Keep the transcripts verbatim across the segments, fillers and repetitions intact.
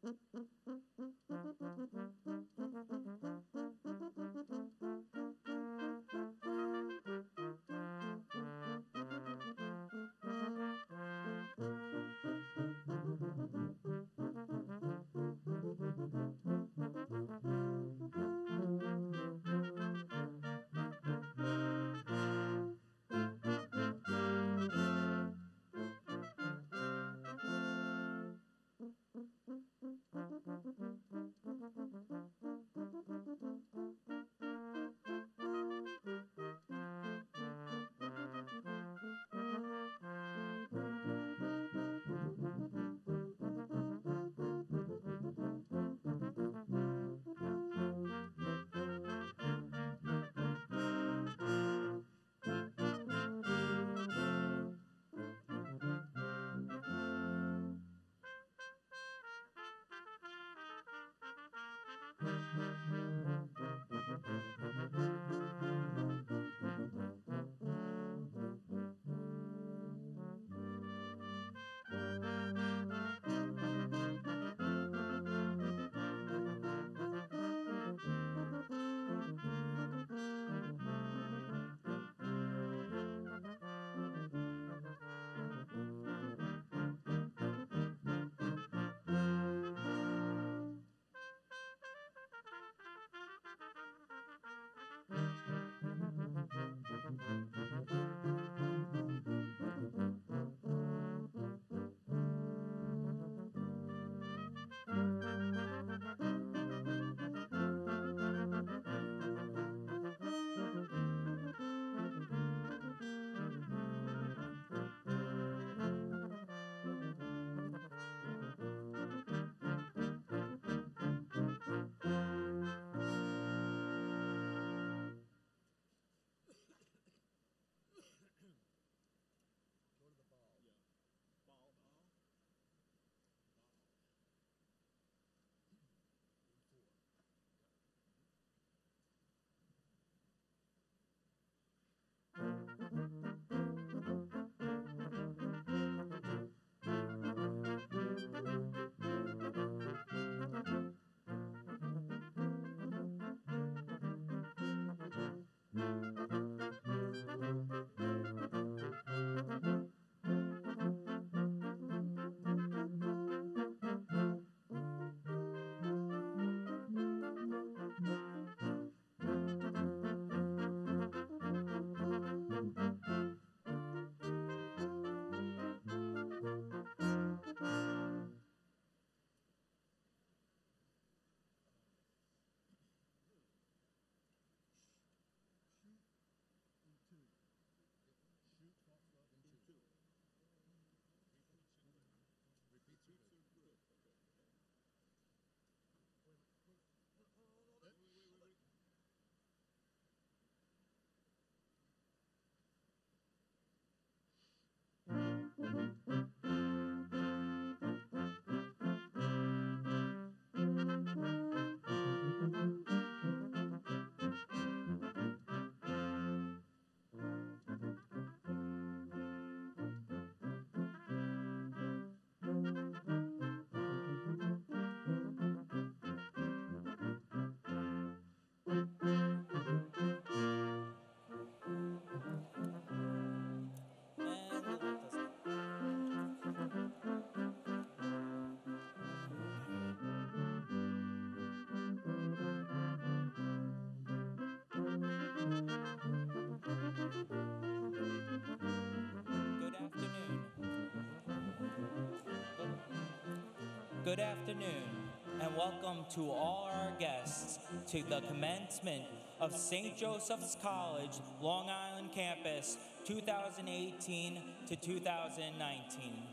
Good afternoon, and welcome to all our guests to the commencement of Saint Joseph's College, Long Island campus, two thousand eighteen to two thousand nineteen.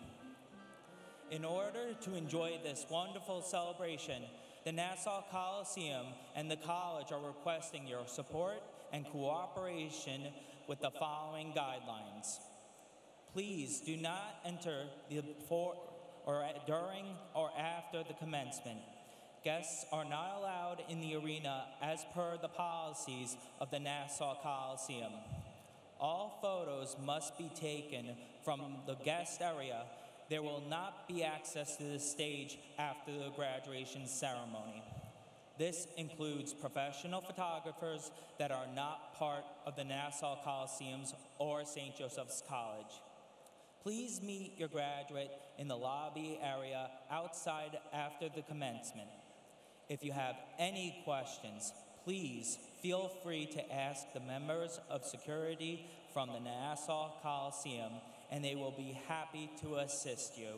In order to enjoy this wonderful celebration, the Nassau Coliseum and the college are requesting your support and cooperation with the following guidelines. Please do not enter the before or at, during or after the commencement. Guests are not allowed in the arena as per the policies of the Nassau Coliseum. All photos must be taken from the guest area There will not be access to the stage after the graduation ceremony. This includes professional photographers that are not part of the Nassau Coliseums or Saint Joseph's College. Please meet your graduate in the lobby area outside after the commencement. If you have any questions, please feel free to ask the members of security from the Nassau Coliseum, and they will be happy to assist you.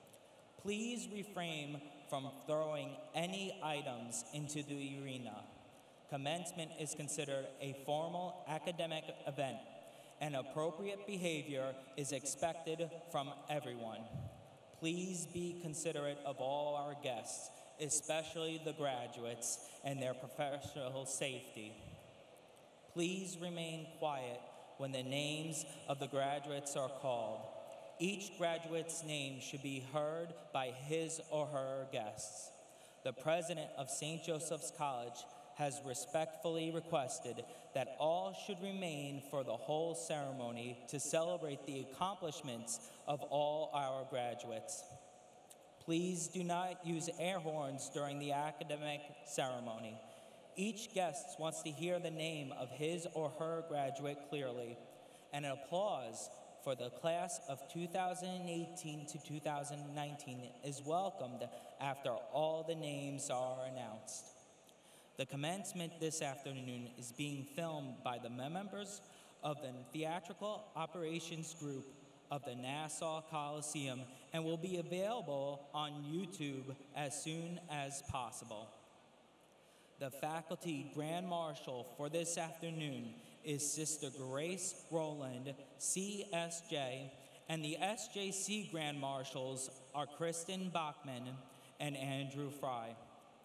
Please refrain from throwing any items into the arena. Commencement is considered a formal academic event, and appropriate behavior is expected from everyone. Please be considerate of all our guests, especially the graduates, and their professional safety. Please remain quiet when the names of the graduates are called. Each graduate's name should be heard by his or her guests. The president of Saint Joseph's College has respectfully requested that all should remain for the whole ceremony to celebrate the accomplishments of all our graduates. Please do not use air horns during the academic ceremony. Each guest wants to hear the name of his or her graduate clearly, and applause for the class of two thousand eighteen to two thousand nineteen is welcomed after all the names are announced. The commencement this afternoon is being filmed by the members of the Theatrical Operations Group of the Nassau Coliseum and will be available on YouTube as soon as possible. The faculty Grand Marshal for this afternoon is Sister Grace Rowland, C S J, and the S J C Grand Marshals are Kristen Bachman and Andrew Fry.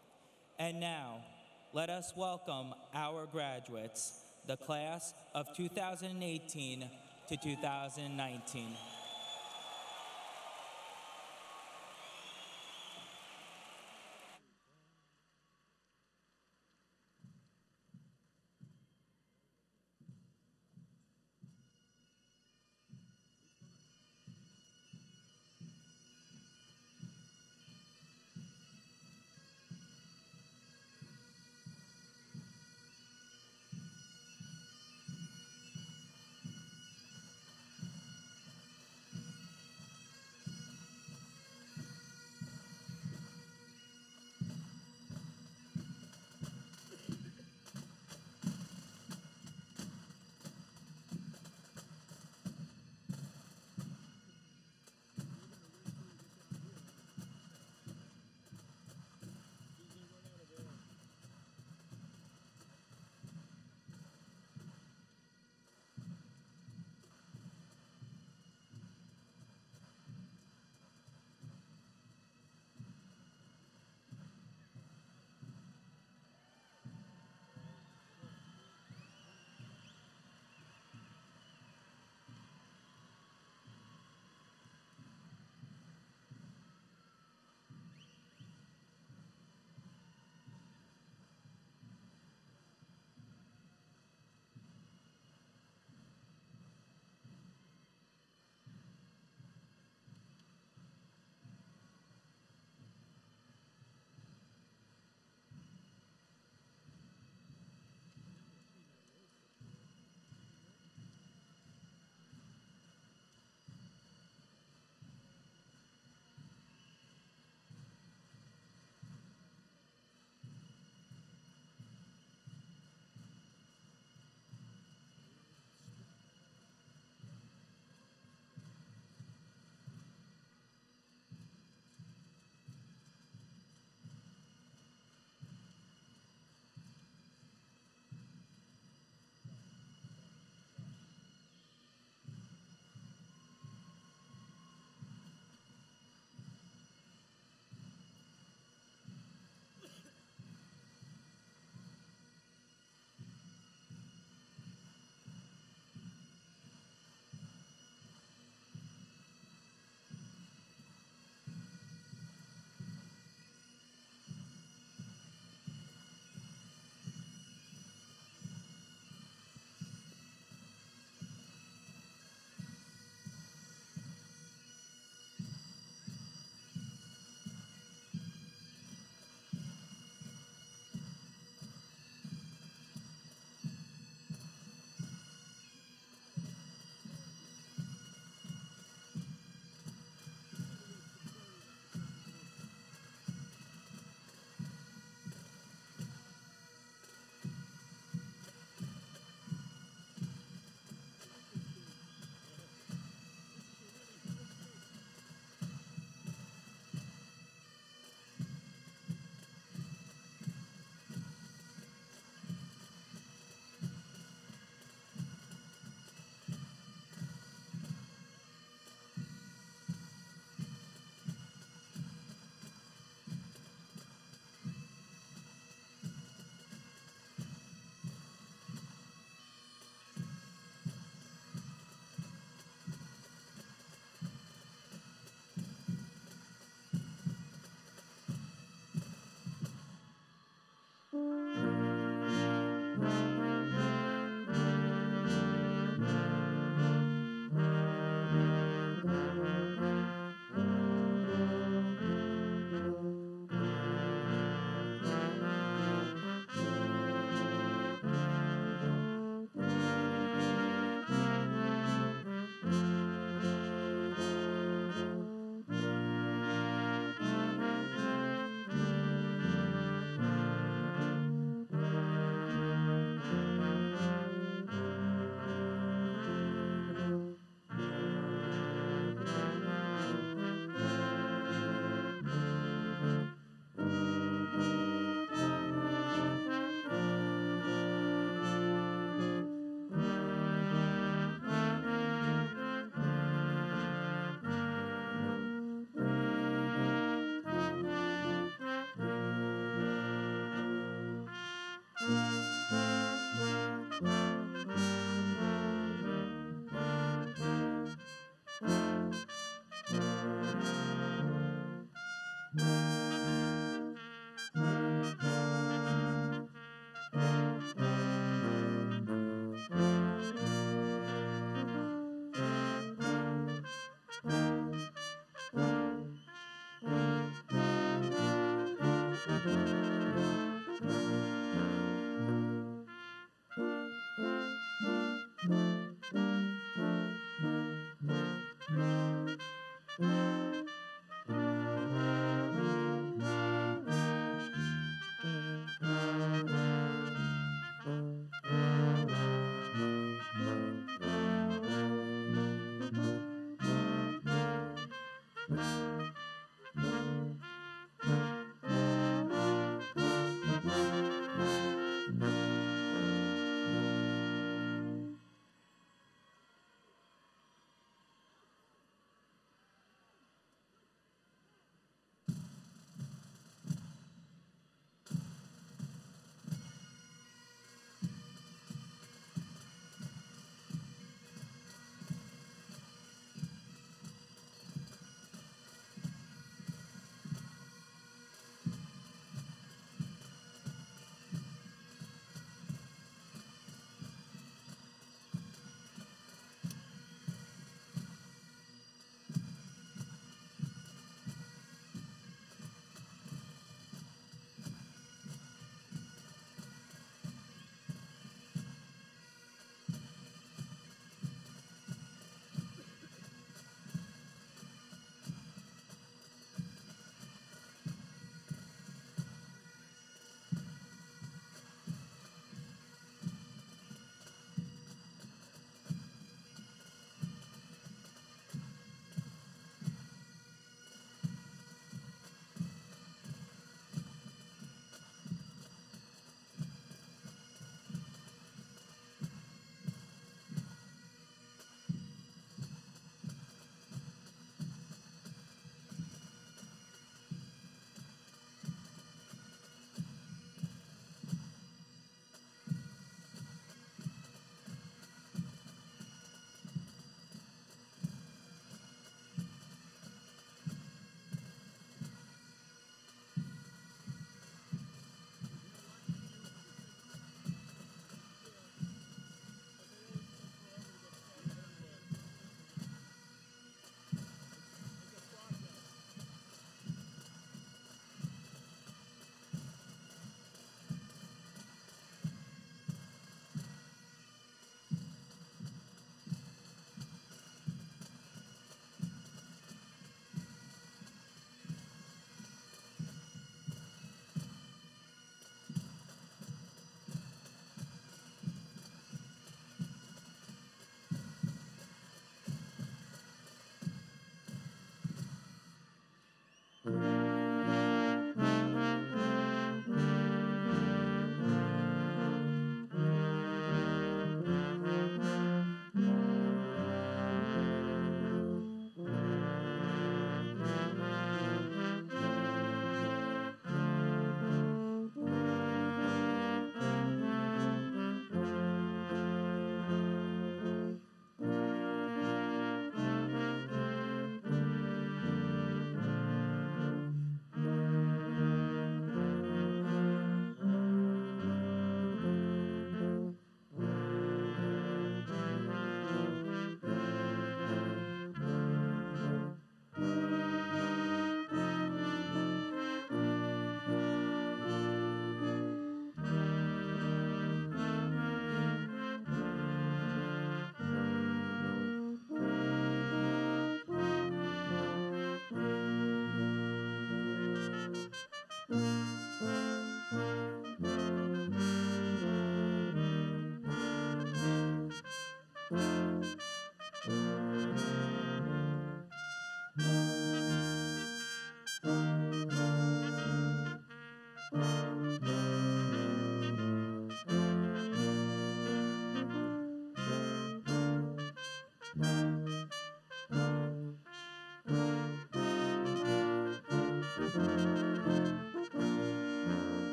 And now, let us welcome our graduates, the class of two thousand eighteen to two thousand nineteen.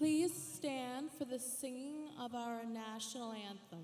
Please stand for the singing of our national anthem.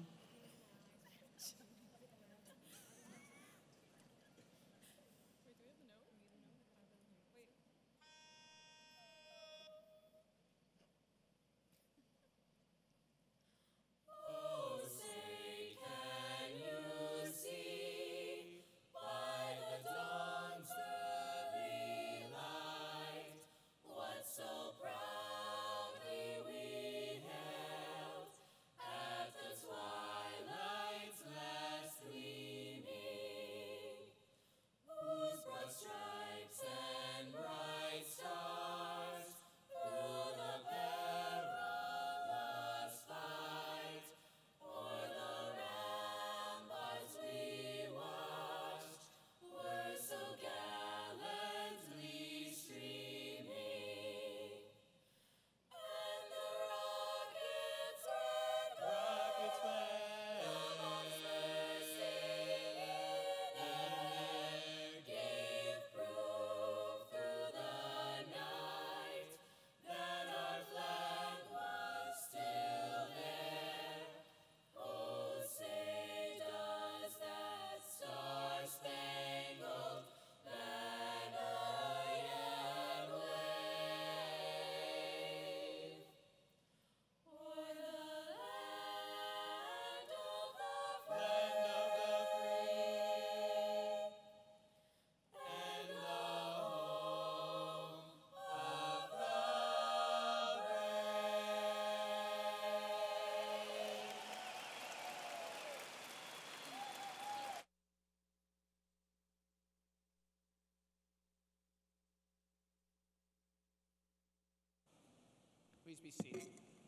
Please be seated.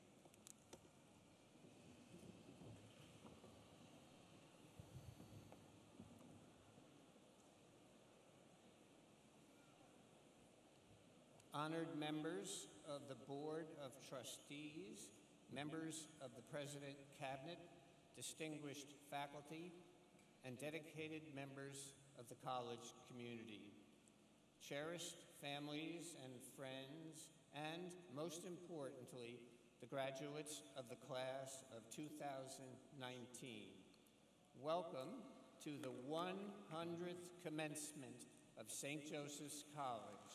Honored members of the Board of Trustees, members of the President Cabinet, distinguished faculty, and dedicated members of the college community, cherished families and friends, and most importantly, the graduates of the class of two thousand nineteen. Welcome to the one hundredth commencement of Saint Joseph's College.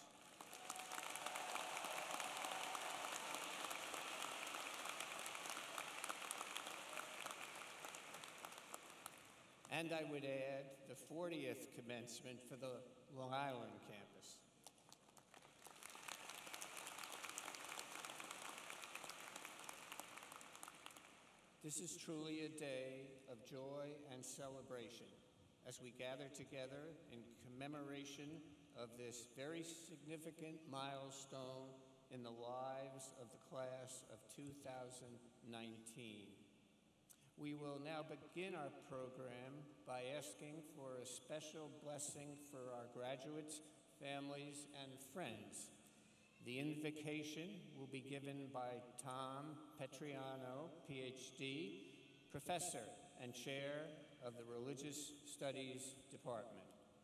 And I would add the fortieth commencement for the Long Island campus. This is truly a day of joy and celebration as we gather together in commemoration of this very significant milestone in the lives of the class of two thousand nineteen. We will now begin our program by asking for a special blessing for our graduates, families, and friends. The invocation will be given by Tom Petriano, P H D, Professor and Chair of the Religious Studies Department.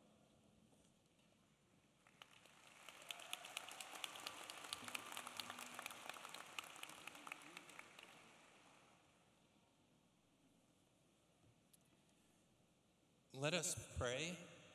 Let us pray.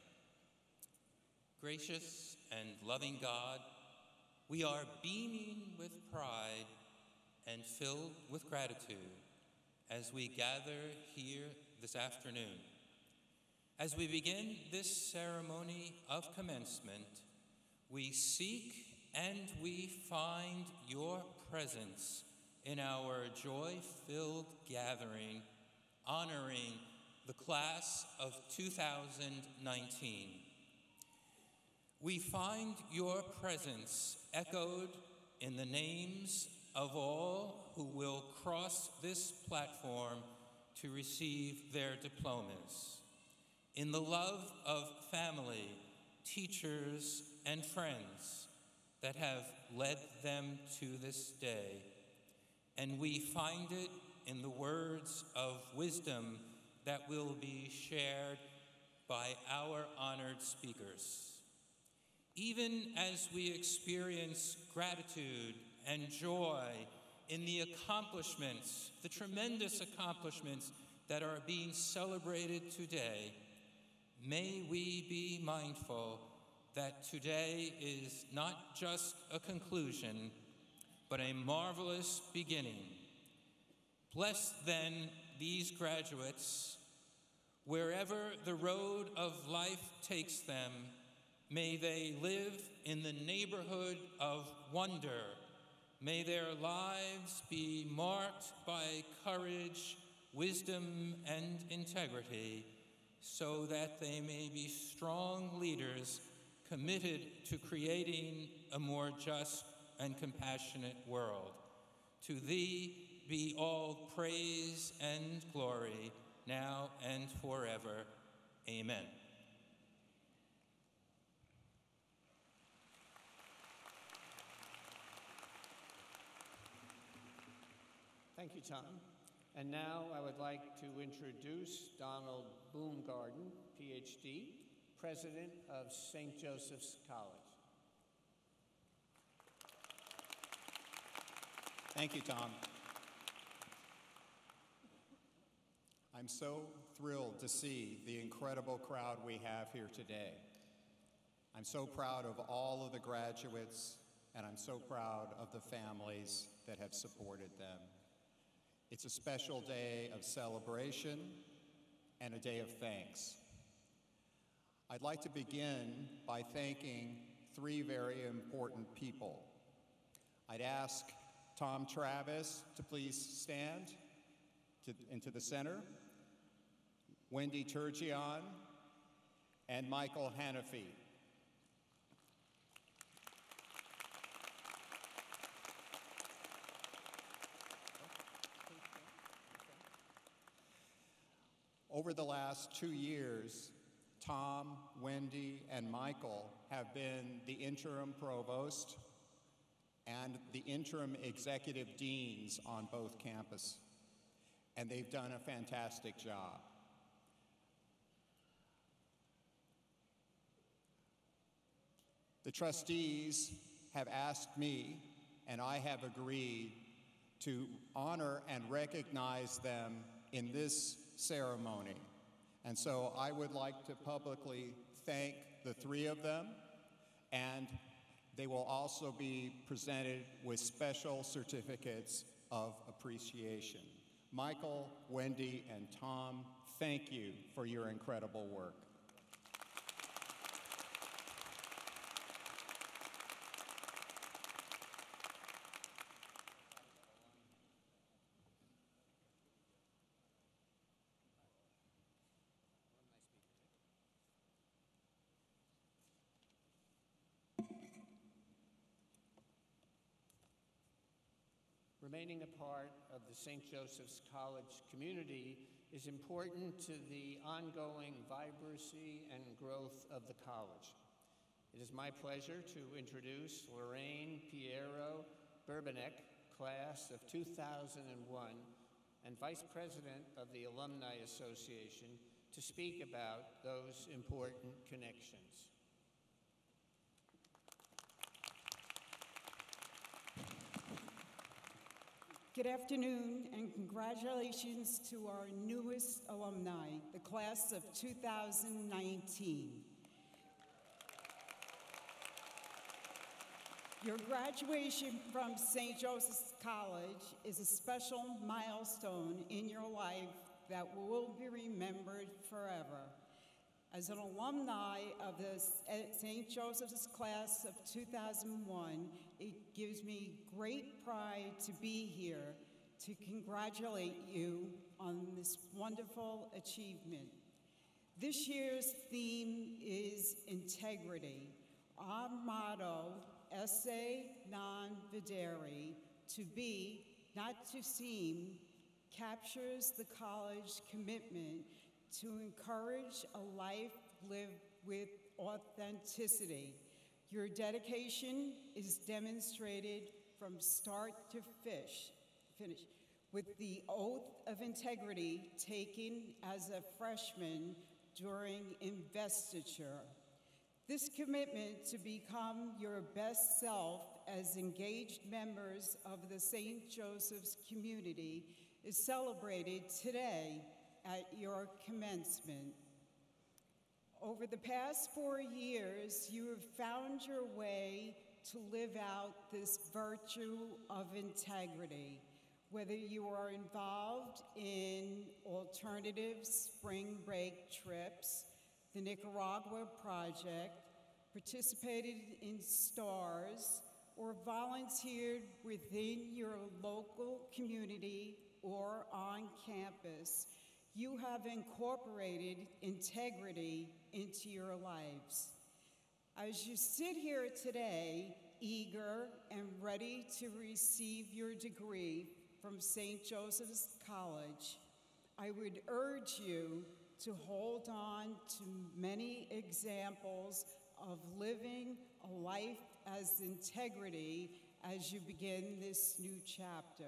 Gracious and loving God, we are beaming with pride and filled with gratitude as we gather here this afternoon. As we begin this ceremony of commencement, we seek and we find your presence in our joy-filled gathering, honoring the class of two thousand nineteen. We find your presence echoed in the names of all who will cross this platform to receive their diplomas, in the love of family, teachers, and friends that have led them to this day. And we find it in the words of wisdom that will be shared by our honored speakers. Even as we experience gratitude and joy in the accomplishments, the tremendous accomplishments that are being celebrated today, may we be mindful that today is not just a conclusion, but a marvelous beginning. Bless then these graduates, wherever the road of life takes them. May they live in the neighborhood of wonder. May their lives be marked by courage, wisdom, and integrity, so that they may be strong leaders committed to creating a more just and compassionate world. To thee be all praise and glory, now and forever. Amen. Thank you, Tom. And now I would like to introduce Donald Boomgarden, P H D, President of Saint Joseph's College. Thank you, Tom. I'm so thrilled to see the incredible crowd we have here today. I'm so proud of all of the graduates, and I'm so proud of the families that have supported them. It's a special day of celebration and a day of thanks. I'd like to begin by thanking three very important people. I'd ask Tom Travis to please stand to, into the center, Wendy Turgeon, and Michael Hanafi. Over the last two years, Tom, Wendy, and Michael have been the interim provost and the interim executive deans on both campuses, and they've done a fantastic job. The trustees have asked me, and I have agreed, to honor and recognize them in this ceremony. And so I would like to publicly thank the three of them, and they will also be presented with special certificates of appreciation. Michael, Wendy, and Tom, thank you for your incredible work. Remaining a part of the Saint Joseph's College community is important to the ongoing vibrancy and growth of the college. It is my pleasure to introduce Lorraine Piero Burbanek, class of two thousand one, and Vice President of the Alumni Association, to speak about those important connections. Good afternoon, and congratulations to our newest alumni, the class of two thousand nineteen. Your graduation from Saint Joseph's College is a special milestone in your life that will be remembered forever. As an alumni of the Saint Joseph's class of two thousand one, it gives me great pride to be here to congratulate you on this wonderful achievement. This year's theme is integrity. Our motto, esse non videre, to be, not to seem, captures the college commitment to encourage a life lived with authenticity. Your dedication is demonstrated from start to fish, finish with the oath of integrity taken as a freshman during investiture. This commitment to become your best self as engaged members of the Saint Joseph's community is celebrated today at your commencement. Over the past four years, you have found your way to live out this virtue of integrity. Whether you are involved in alternative spring break trips, the Nicaragua Project, participated in STARS, or volunteered within your local community or on campus, you have incorporated integrity into your lives. As you sit here today, eager and ready to receive your degree from Saint Joseph's College, I would urge you to hold on to many examples of living a life as integrity as you begin this new chapter.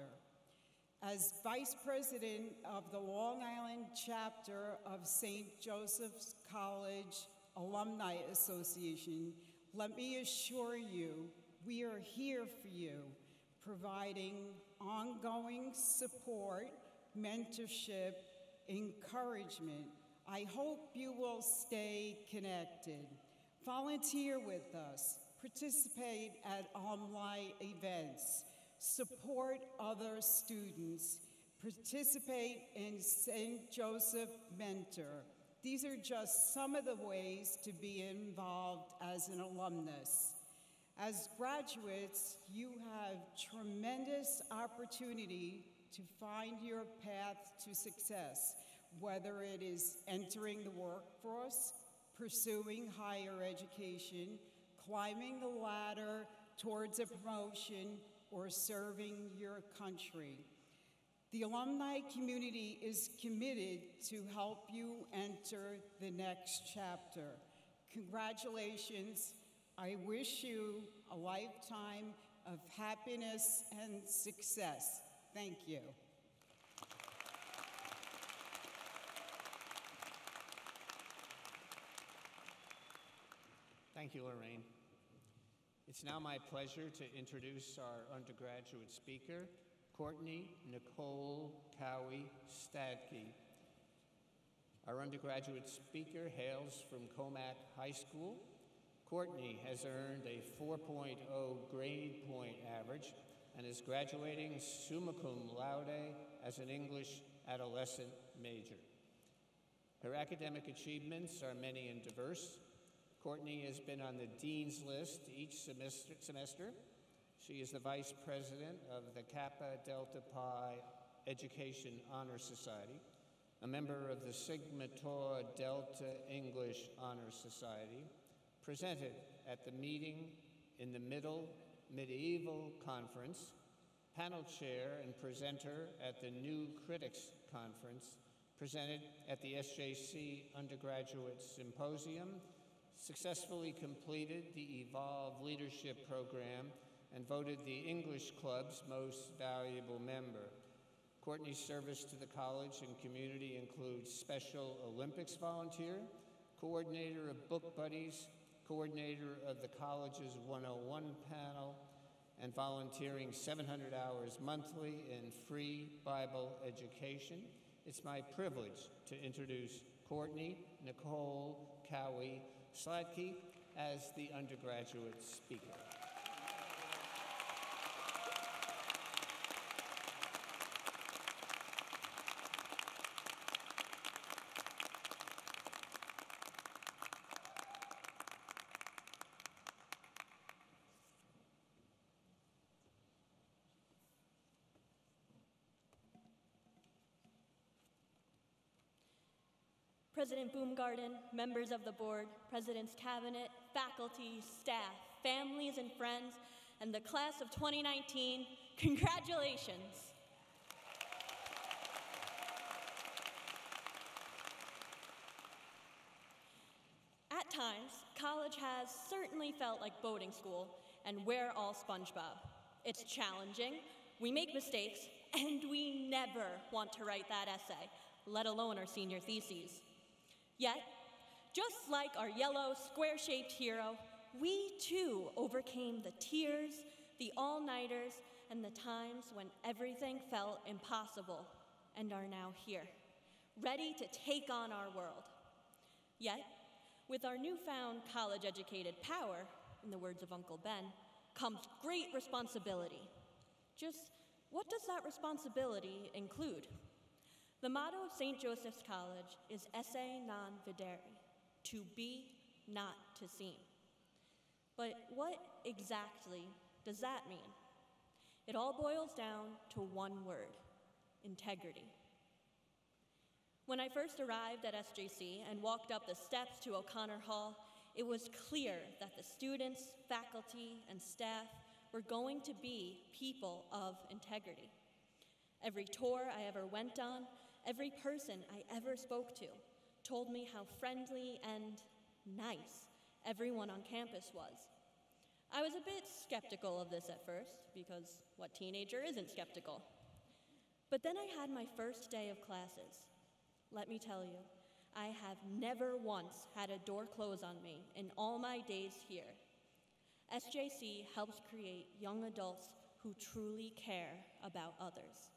As Vice President of the Long Island chapter of Saint Joseph's College Alumni Association, let me assure you, we are here for you, providing ongoing support, mentorship, encouragement. I hope you will stay connected. Volunteer with us, participate at alumni events, support other students, participate in Saint Joseph Mentor. These are just some of the ways to be involved as an alumnus. As graduates, you have tremendous opportunity to find your path to success, whether it is entering the workforce, pursuing higher education, climbing the ladder towards a promotion, or serving your country. The alumni community is committed to help you enter the next chapter. Congratulations. I wish you a lifetime of happiness and success. Thank you. Thank you, Lorraine. It's now my pleasure to introduce our undergraduate speaker, Courtney Nicole Cowie Stadke. Our undergraduate speaker hails from Comac High School. Courtney has earned a four point oh grade point average and is graduating summa cum laude as an English adolescent major. Her academic achievements are many and diverse. Courtney has been on the Dean's List each semester. semester. She is the Vice President of the Kappa Delta Pi Education Honor Society, a member of the Sigma Tau Delta English Honor Society, presented at the Meeting in the Middle Medieval Conference, panel chair and presenter at the New Critics Conference, presented at the S J C Undergraduate Symposium, successfully completed the Evolve Leadership Program, and voted the English Club's most valuable member. Courtney's service to the college and community includes Special Olympics volunteer, coordinator of Book Buddies, coordinator of the college's one oh one panel, and volunteering seven hundred hours monthly in free Bible education. It's my privilege to introduce Courtney Nicole Cowie Stadke as the undergraduate speaker. President Boomgarden, members of the board, President's cabinet, faculty, staff, families and friends, and the class of twenty nineteen, congratulations. At times, college has certainly felt like boarding school, and we're all SpongeBob. It's challenging, we make mistakes, and we never want to write that essay, let alone our senior theses. Yet, just like our yellow, square-shaped hero, we too overcame the tears, the all-nighters, and the times when everything felt impossible, and are now here, ready to take on our world. Yet, with our newfound college-educated power, in the words of Uncle Ben, comes great responsibility. Just what does that responsibility include? The motto of Saint Joseph's College is esse non videre, to be, not to seem. But what exactly does that mean? It all boils down to one word: integrity. When I first arrived at S J C and walked up the steps to O'Connor Hall, it was clear that the students, faculty, and staff were going to be people of integrity. Every tour I ever went on, every person I ever spoke to, told me how friendly and nice everyone on campus was. I was a bit skeptical of this at first, because what teenager isn't skeptical? But then I had my first day of classes. Let me tell you, I have never once had a door close on me in all my days here. S J C helps create young adults who truly care about others.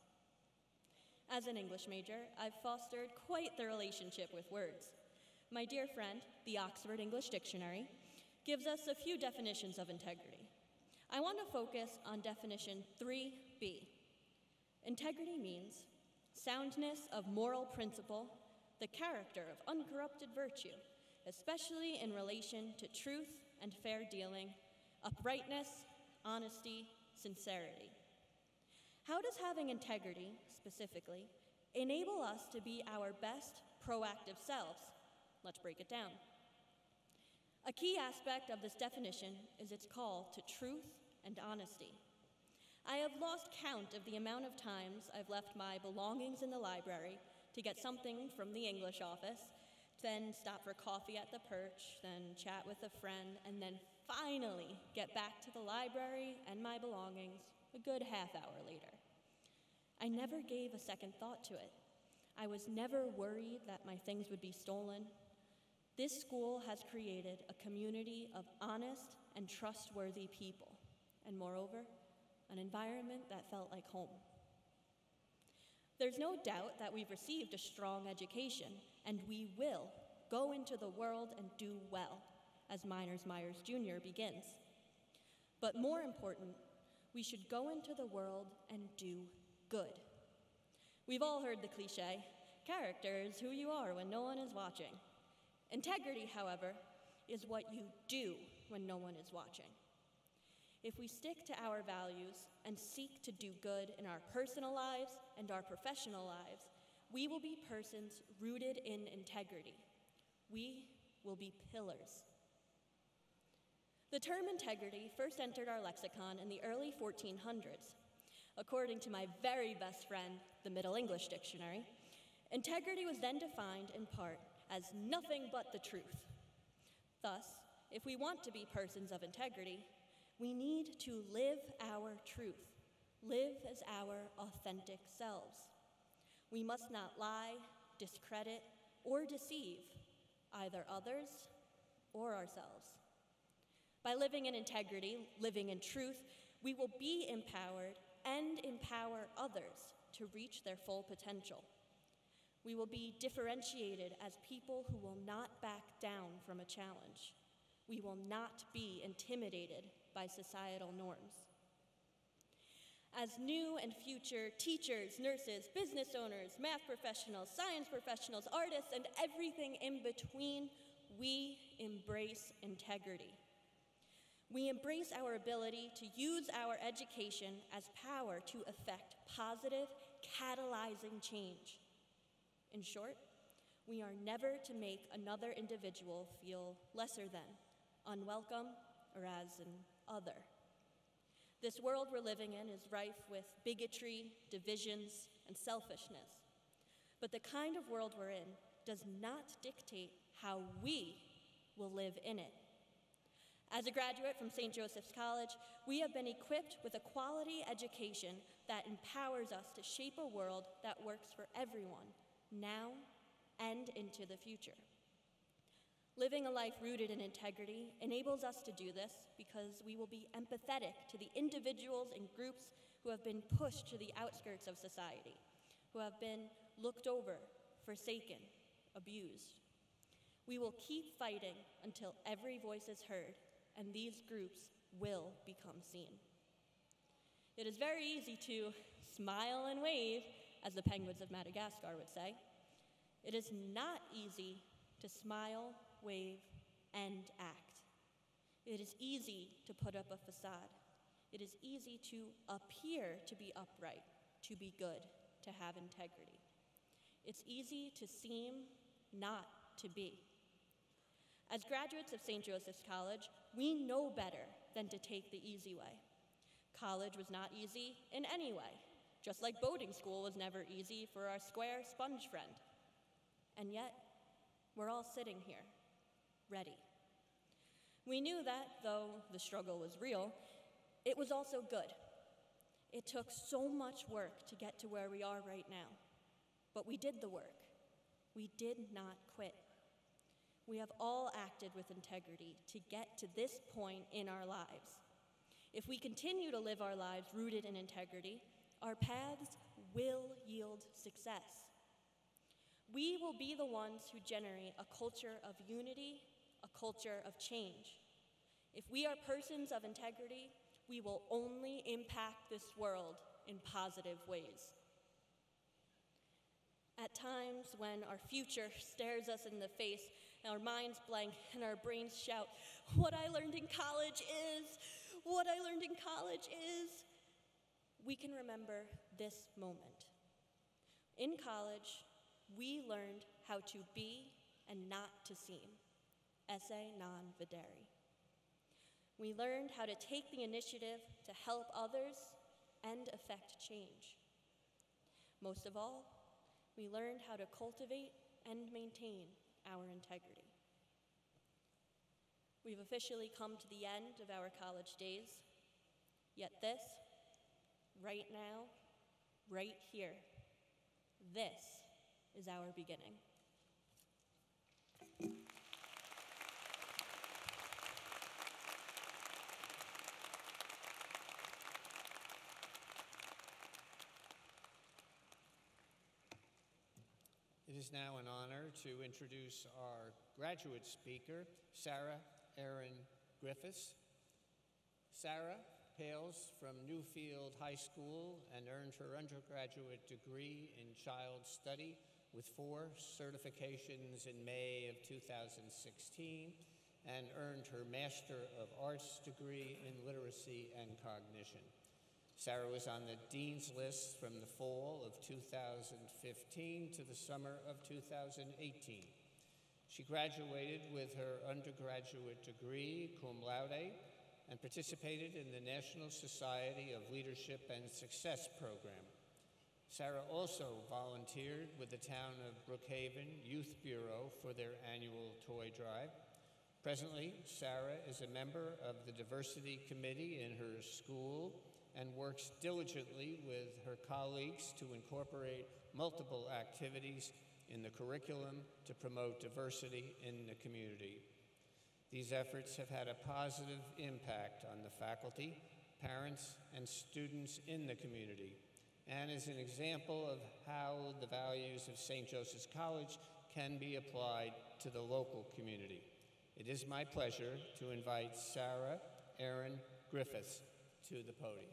As an English major, I've fostered quite the relationship with words. My dear friend, the Oxford English Dictionary, gives us a few definitions of integrity. I want to focus on definition three B. Integrity means soundness of moral principle, the character of uncorrupted virtue, especially in relation to truth and fair dealing, uprightness, honesty, sincerity. How does having integrity, specifically, enable us to be our best proactive selves? Let's break it down. A key aspect of this definition is its call to truth and honesty. I have lost count of the amount of times I've left my belongings in the library to get something from the English office, then stop for coffee at the Perch, then chat with a friend, and then finally get back to the library and my belongings a good half hour later. I never gave a second thought to it. I was never worried that my things would be stolen. This school has created a community of honest and trustworthy people, and moreover, an environment that felt like home. There's no doubt that we've received a strong education, and we will go into the world and do well, as Miners Myers Junior begins. But more important, we should go into the world and do good. We've all heard the cliche, character is who you are when no one is watching. Integrity, however, is what you do when no one is watching. If we stick to our values and seek to do good in our personal lives and our professional lives, we will be persons rooted in integrity. We will be pillars. The term integrity first entered our lexicon in the early fourteen hundreds. According to my very best friend, the Middle English Dictionary, integrity was then defined in part as nothing but the truth. Thus, if we want to be persons of integrity, we need to live our truth, live as our authentic selves. We must not lie, discredit, or deceive either others or ourselves. By living in integrity, living in truth, we will be empowered and empower others to reach their full potential. We will be differentiated as people who will not back down from a challenge. We will not be intimidated by societal norms. As new and future teachers, nurses, business owners, math professionals, science professionals, artists, and everything in between, we embrace integrity. We embrace our ability to use our education as power to effect positive, catalyzing change. In short, we are never to make another individual feel lesser than, unwelcome, or as an other. This world we're living in is rife with bigotry, divisions, and selfishness. But the kind of world we're in does not dictate how we will live in it. As a graduate from Saint Joseph's College, we have been equipped with a quality education that empowers us to shape a world that works for everyone, now and into the future. Living a life rooted in integrity enables us to do this because we will be empathetic to the individuals and groups who have been pushed to the outskirts of society, who have been looked over, forsaken, abused. We will keep fighting until every voice is heard and these groups will become seen. It is very easy to smile and wave, as the penguins of Madagascar would say. It is not easy to smile, wave, and act. It is easy to put up a facade. It is easy to appear to be upright, to be good, to have integrity. It's easy to seem not to be. As graduates of Saint Joseph's College, we know better than to take the easy way. College was not easy in any way, just like boating school was never easy for our square sponge friend. And yet, we're all sitting here, ready. We knew that, though the struggle was real, it was also good. It took so much work to get to where we are right now, but we did the work. We did not quit. We have all acted with integrity to get to this point in our lives. If we continue to live our lives rooted in integrity, our paths will yield success. We will be the ones who generate a culture of unity, a culture of change. If we are persons of integrity, we will only impact this world in positive ways. At times when our future stares us in the face, and our minds blank, and our brains shout, "What I learned in college is, what I learned in college is," we can remember this moment. In college, we learned how to be and not to seem. Esse non videri. We learned how to take the initiative to help others and affect change. Most of all, we learned how to cultivate and maintain our integrity. We've officially come to the end of our college days, yet this, right now, right here, this is our beginning. It is now an honor to introduce our graduate speaker, Sarah Erin Griffiths. Sarah hails from Newfield High School and earned her undergraduate degree in child study with four certifications in May of two thousand sixteen and earned her Master of Arts degree in literacy and cognition. Sarah was on the Dean's List from the fall of two thousand fifteen to the summer of two thousand eighteen. She graduated with her undergraduate degree, cum laude, and participated in the National Society of Leadership and Success program. Sarah also volunteered with the Town of Brookhaven Youth Bureau for their annual toy drive. Presently, Sarah is a member of the Diversity Committee in her school and works diligently with her colleagues to incorporate multiple activities in the curriculum to promote diversity in the community. These efforts have had a positive impact on the faculty, parents, and students in the community, and is an example of how the values of Saint Joseph's College can be applied to the local community. It is my pleasure to invite Sarah Erin Griffiths to the podium.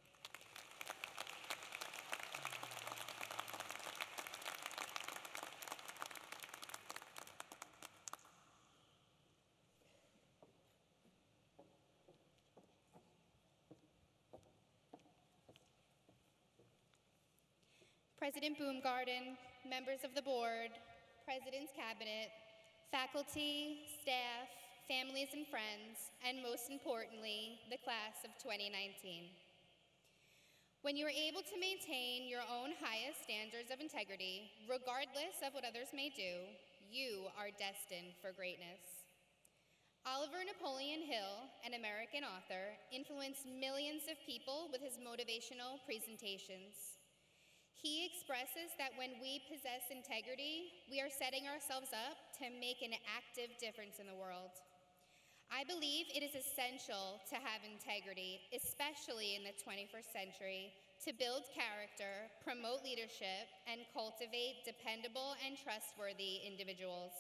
President Boomgarden, members of the board, President's Cabinet, faculty, staff, families and friends, and most importantly, the class of twenty nineteen. When you are able to maintain your own highest standards of integrity, regardless of what others may do, you are destined for greatness. Oliver Napoleon Hill, an American author, influenced millions of people with his motivational presentations. He expresses that when we possess integrity, we are setting ourselves up to make an active difference in the world. I believe it is essential to have integrity, especially in the twenty-first century, to build character, promote leadership, and cultivate dependable and trustworthy individuals.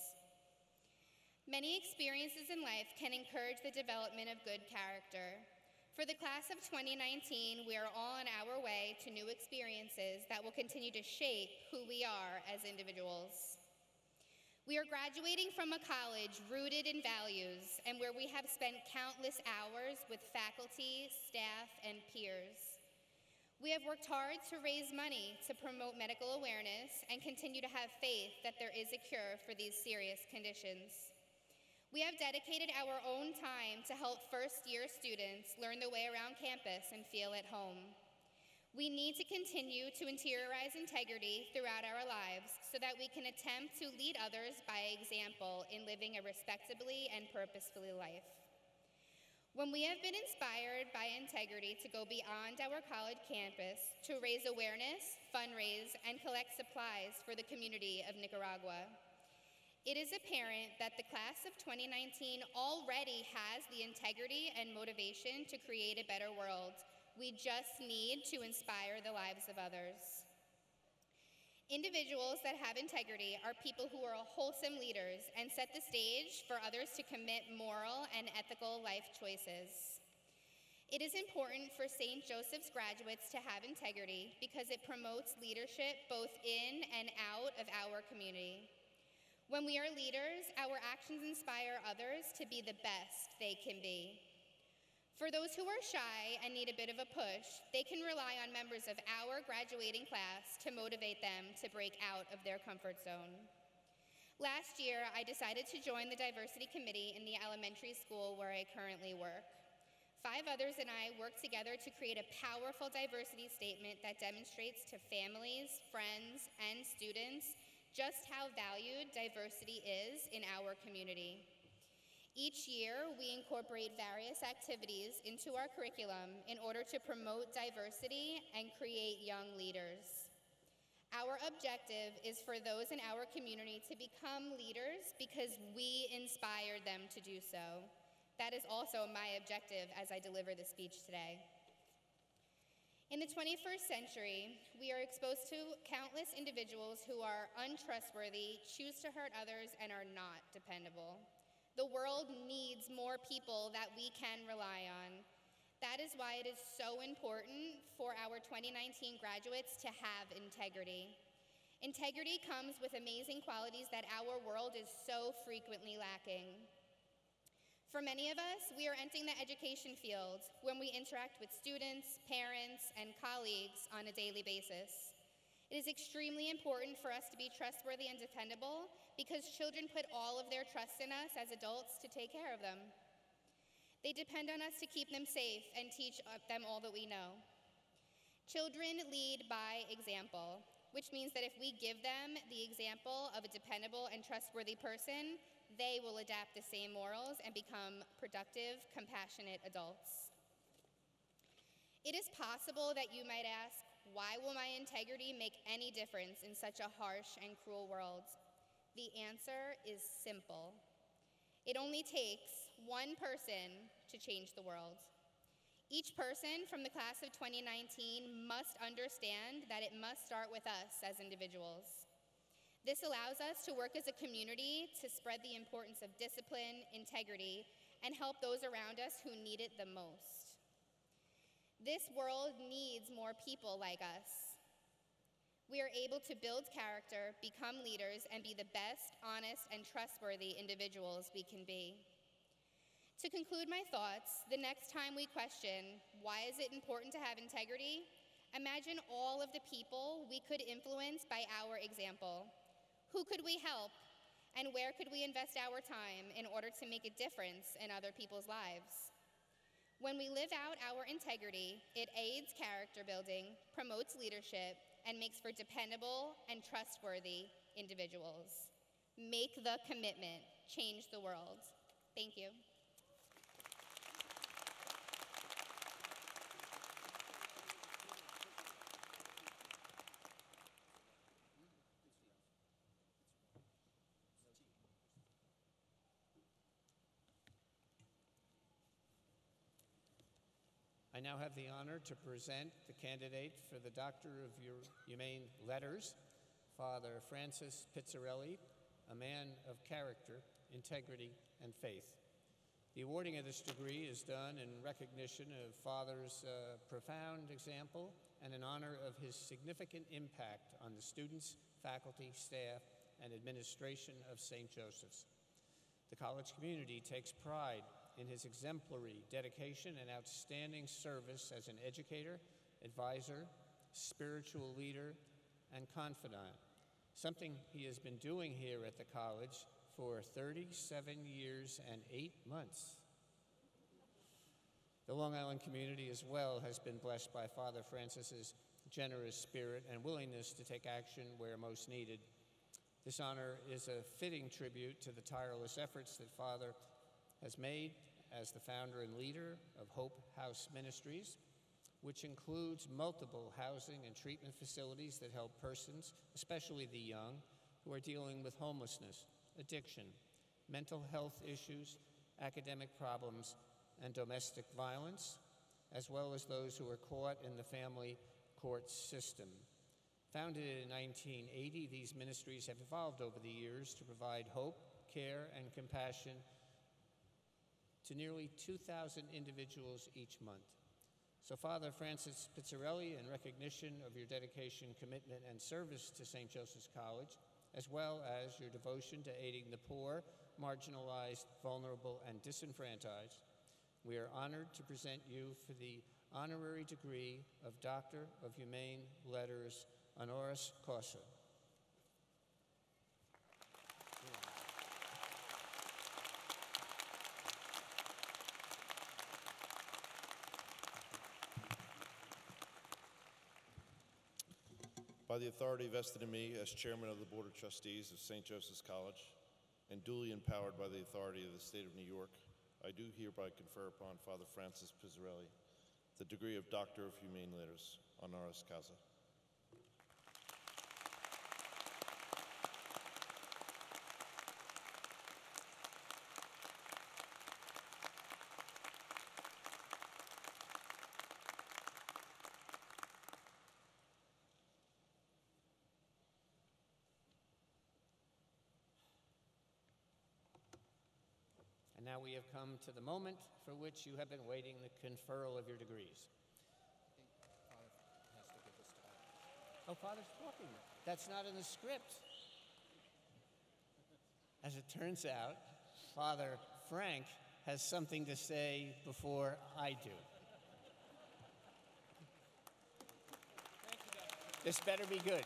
Many experiences in life can encourage the development of good character. For the class of twenty nineteen, we are all on our way to new experiences that will continue to shape who we are as individuals. We are graduating from a college rooted in values and where we have spent countless hours with faculty, staff, and peers. We have worked hard to raise money to promote medical awareness and continue to have faith that there is a cure for these serious conditions. We have dedicated our own time to help first-year students learn their way around campus and feel at home. We need to continue to interiorize integrity throughout our lives so that we can attempt to lead others by example in living a respectably and purposefully life. When we have been inspired by integrity to go beyond our college campus to raise awareness, fundraise, and collect supplies for the community of Nicaragua, it is apparent that the class of twenty nineteen already has the integrity and motivation to create a better world. We just need to inspire the lives of others. Individuals that have integrity are people who are wholesome leaders and set the stage for others to commit moral and ethical life choices. It is important for Saint Joseph's graduates to have integrity because it promotes leadership both in and out of our community. When we are leaders, our actions inspire others to be the best they can be. For those who are shy and need a bit of a push, they can rely on members of our graduating class to motivate them to break out of their comfort zone. Last year, I decided to join the diversity committee in the elementary school where I currently work. Five others and I worked together to create a powerful diversity statement that demonstrates to families, friends, and students just how valued diversity is in our community. Each year, we incorporate various activities into our curriculum in order to promote diversity and create young leaders. Our objective is for those in our community to become leaders because we inspired them to do so. That is also my objective as I deliver the speech today. In the twenty-first century, we are exposed to countless individuals who are untrustworthy, choose to hurt others, and are not dependable. The world needs more people that we can rely on. That is why it is so important for our twenty nineteen graduates to have integrity. Integrity comes with amazing qualities that our world is so frequently lacking. For many of us, we are entering the education field when we interact with students, parents, and colleagues on a daily basis. It is extremely important for us to be trustworthy and dependable because children put all of their trust in us as adults to take care of them. They depend on us to keep them safe and teach them all that we know. Children lead by example, which means that if we give them the example of a dependable and trustworthy person, they will adapt the same morals and become productive, compassionate adults. It is possible that you might ask, why will my integrity make any difference in such a harsh and cruel world? The answer is simple. It only takes one person to change the world. Each person from the class of twenty nineteen must understand that it must start with us as individuals. This allows us to work as a community to spread the importance of discipline, integrity, and help those around us who need it the most. This world needs more people like us. We are able to build character, become leaders, and be the best, honest, and trustworthy individuals we can be. To conclude my thoughts, the next time we question, why is it important to have integrity? Imagine all of the people we could influence by our example. Who could we help? And where could we invest our time in order to make a difference in other people's lives? When we live out our integrity, it aids character building, promotes leadership, and makes for dependable and trustworthy individuals. Make the commitment, change the world. Thank you. I now have the honor to present the candidate for the Doctor of Humane Letters, Father Francis Pizzarelli, a man of character, integrity, and faith. The awarding of this degree is done in recognition of Father's uh, profound example and in honor of his significant impact on the students, faculty, staff, and administration of Saint Joseph's. The college community takes pride in his exemplary dedication and outstanding service as an educator, advisor, spiritual leader, and confidant, something he has been doing here at the college for thirty-seven years and eight months. The Long Island community as well has been blessed by Father Francis's generous spirit and willingness to take action where most needed. This honor is a fitting tribute to the tireless efforts that Father has made as the founder and leader of Hope House Ministries, which includes multiple housing and treatment facilities that help persons, especially the young, who are dealing with homelessness, addiction, mental health issues, academic problems, and domestic violence, as well as those who are caught in the family court system. Founded in nineteen eighty, these ministries have evolved over the years to provide hope, care, and compassion to nearly two thousand individuals each month. So Father Francis Pizzarelli, in recognition of your dedication, commitment, and service to Saint Joseph's College, as well as your devotion to aiding the poor, marginalized, vulnerable, and disenfranchised, we are honored to present you for the honorary degree of Doctor of Humane Letters, honoris causa. By the authority vested in me as Chairman of the Board of Trustees of Saint Joseph's College, and duly empowered by the authority of the State of New York, I do hereby confer upon Father Francis Pizzarelli the degree of Doctor of Humane Letters, honoris causa. And now we have come to the moment for which you have been waiting, the conferral of your degrees. Oh, Father's talking. That's not in the script. As it turns out, Father Frank has something to say before I do. Thank you, Doctor. This better be good.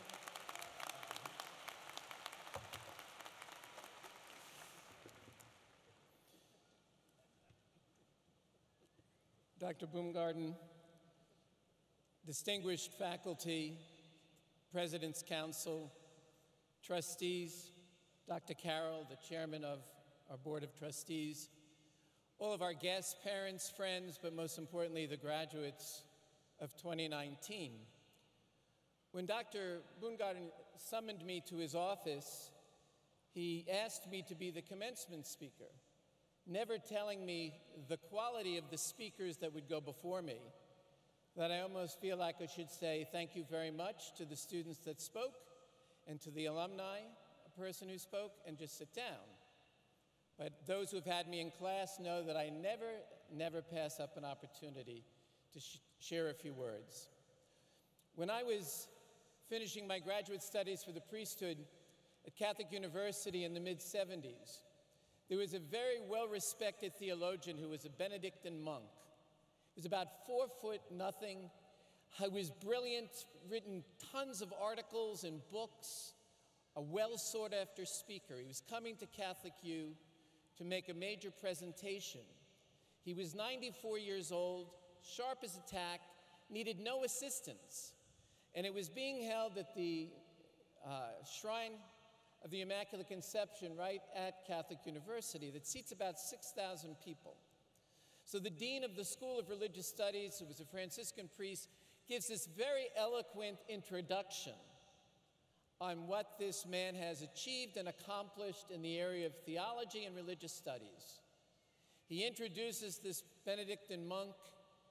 Doctor Baumgarten, distinguished faculty, President's Council, trustees, Doctor Carroll, the chairman of our Board of Trustees, all of our guests, parents, friends, but most importantly, the graduates of twenty nineteen. When Doctor Baumgarten summoned me to his office, he asked me to be the commencement speaker, never telling me the quality of the speakers that would go before me, that I almost feel like I should say thank you very much to the students that spoke and to the alumni, a person who spoke, and just sit down. But those who have had me in class know that I never, never pass up an opportunity to sh- share a few words. When I was finishing my graduate studies for the priesthood at Catholic University in the mid seventies, there was a very well-respected theologian who was a Benedictine monk. He was about four foot nothing. He was brilliant, written tons of articles and books, a well-sought-after speaker. He was coming to Catholic U to make a major presentation. He was ninety-four years old, sharp as a tack, needed no assistance. And it was being held at the uh, Shrine of the Immaculate Conception right at Catholic University that seats about six thousand people. So the dean of the School of Religious Studies, who was a Franciscan priest, gives this very eloquent introduction on what this man has achieved and accomplished in the area of theology and religious studies. He introduces this Benedictine monk.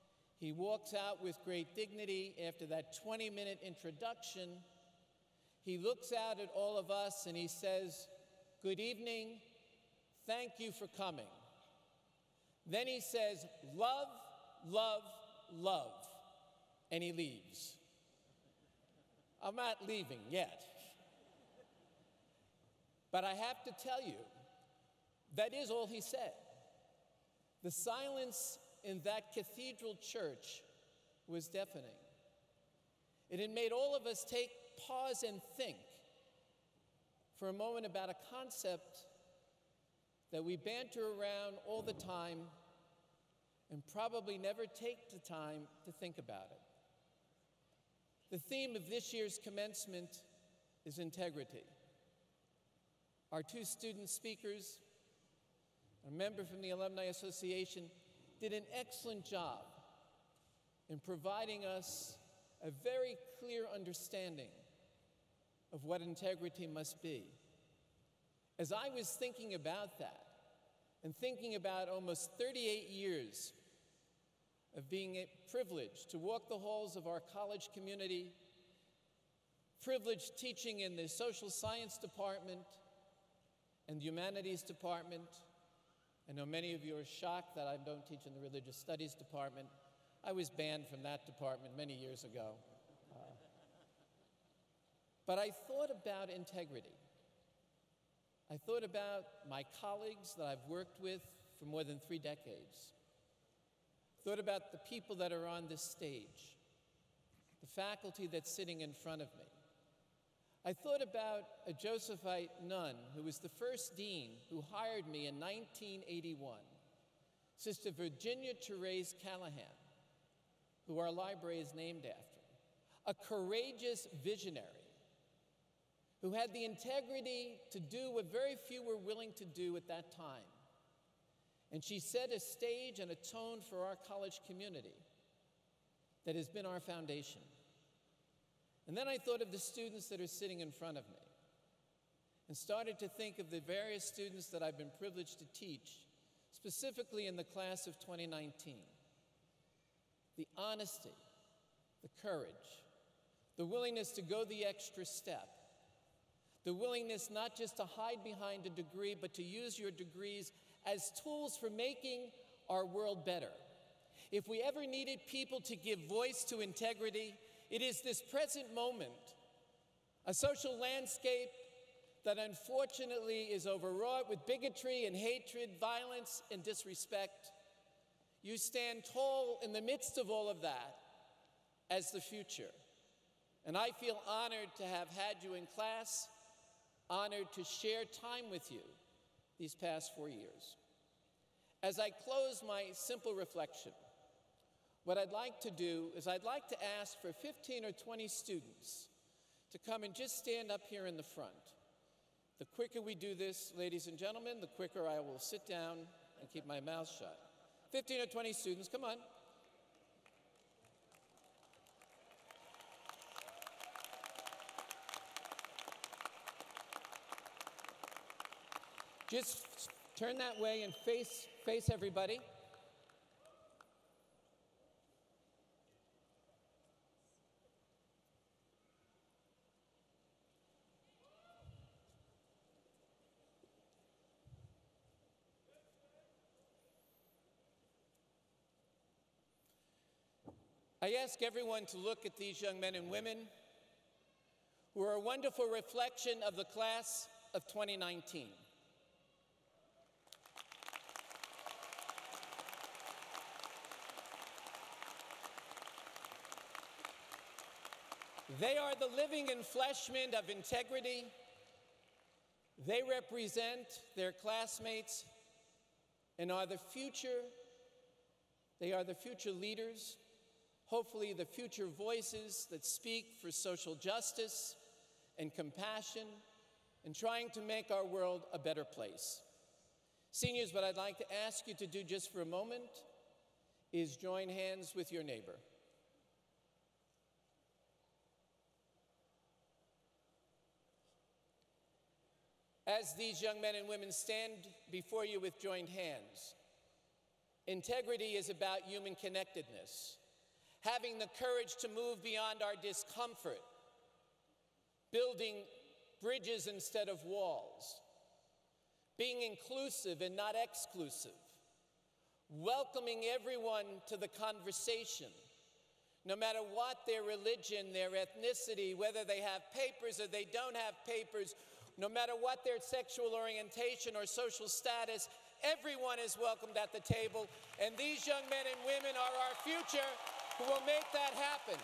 He walks out with great dignity after that twenty-minute introduction. He looks out at all of us and he says, "Good evening, thank you for coming." Then he says, "Love, love, love," and he leaves. I'm not leaving yet. But I have to tell you, that is all he said. The silence in that cathedral church was deafening. It had made all of us take pause and think for a moment about a concept that we banter around all the time and probably never take the time to think about it. The theme of this year's commencement is integrity. Our two student speakers, a member from the Alumni Association, did an excellent job in providing us a very clear understanding of what integrity must be. As I was thinking about that, and thinking about almost thirty-eight years of being privileged to walk the halls of our college community, privileged teaching in the social science department and the humanities department. I know many of you are shocked that I don't teach in the religious studies department. I was banned from that department many years ago. Uh, but I thought about integrity. I thought about my colleagues that I've worked with for more than three decades. Thought about the people that are on this stage, the faculty that's sitting in front of me. I thought about a Josephite nun who was the first dean who hired me in nineteen eighty-one, Sister Virginia Therese Callahan, who our library is named after, a courageous visionary who had the integrity to do what very few were willing to do at that time. And she set a stage and a tone for our college community that has been our foundation. And then I thought of the students that are sitting in front of me and started to think of the various students that I've been privileged to teach, specifically in the class of twenty nineteen. The honesty, the courage, the willingness to go the extra step, the willingness not just to hide behind a degree, but to use your degrees as tools for making our world better. If we ever needed people to give voice to integrity, it is this present moment, a social landscape that unfortunately is overwrought with bigotry and hatred, violence and disrespect. You stand tall in the midst of all of that as the future. And I feel honored to have had you in class, honored to share time with you these past four years. As I close my simple reflection, what I'd like to do is I'd like to ask for fifteen or twenty students to come and just stand up here in the front. The quicker we do this, ladies and gentlemen, the quicker I will sit down and keep my mouth shut. fifteen or twenty students, come on. Just turn that way and face, face everybody. I ask everyone to look at these young men and women who are a wonderful reflection of the class of twenty nineteen. They are the living enfleshment of integrity. They represent their classmates and are the future. They are the future leaders, hopefully the future voices that speak for social justice and compassion and trying to make our world a better place. Seniors, what I'd like to ask you to do just for a moment is join hands with your neighbor. As these young men and women stand before you with joined hands, integrity is about human connectedness. having the courage to move beyond our discomfort, building bridges instead of walls, being inclusive and not exclusive, welcoming everyone to the conversation, no matter what their religion, their ethnicity, whether they have papers or they don't have papers, no matter what their sexual orientation or social status, everyone is welcomed at the table, and these young men and women are our future who will make that happen.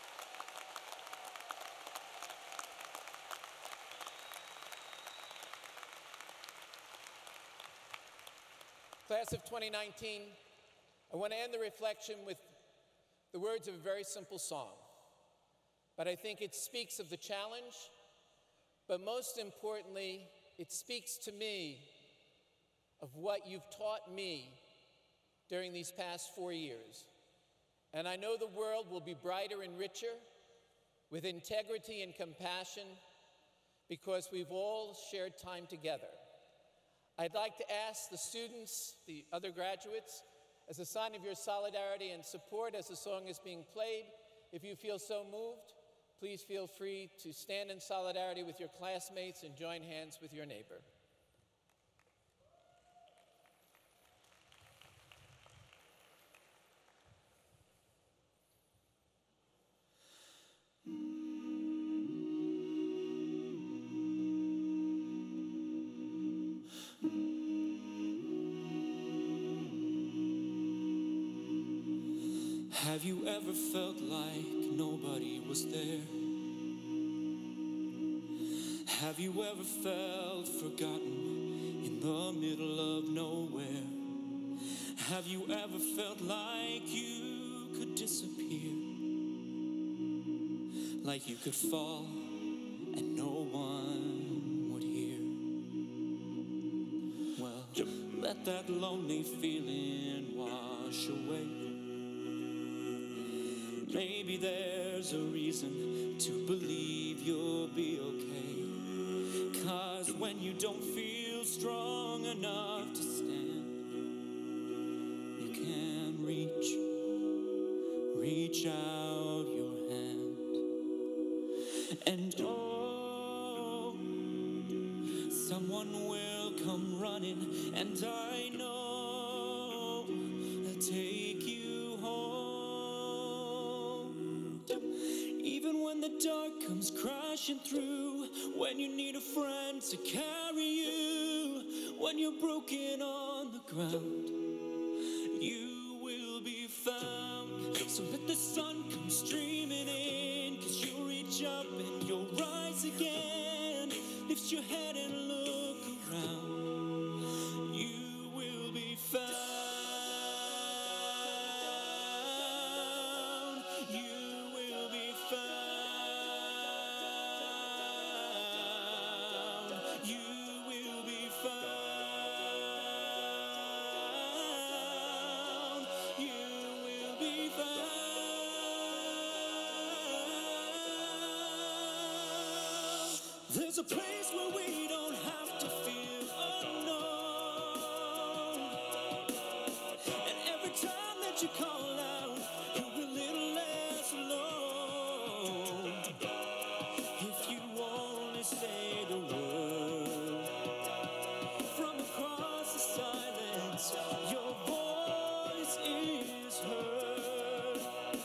Class of twenty nineteen, I want to end the reflection with the words of a very simple song. But I think it speaks of the challenge, but most importantly, it speaks to me of what you've taught me during these past four years. And I know the world will be brighter and richer with integrity and compassion because we've all shared time together. I'd like to ask the students, the other graduates, as a sign of your solidarity and support as the song is being played, if you feel so moved, please feel free to stand in solidarity with your classmates and join hands with your neighbor. Have you ever felt like nobody was there? Have you ever felt forgotten in the middle of nowhere? Have you ever felt like you could disappear? Like you could fall and no one would hear? Well, let that lonely feeling wash away. Maybe there's a reason to believe you'll be okay. 'Cause when you don't feel strong enough to stand, you can reach, reach out your hand. And oh, someone will come running, and I know they'll take you home. Even when the dark comes crashing through, when you need a friend to carry you, when you're broken on the ground, you will be found. So let the sun come streaming in, 'cause you'll reach up and you'll rise again. Lift your head and look around, you will be found. There's a place where we don't have to feel unknown. And every time that you call out, you'll be a little less alone. If you only say the word, from across the silence, your voice is heard.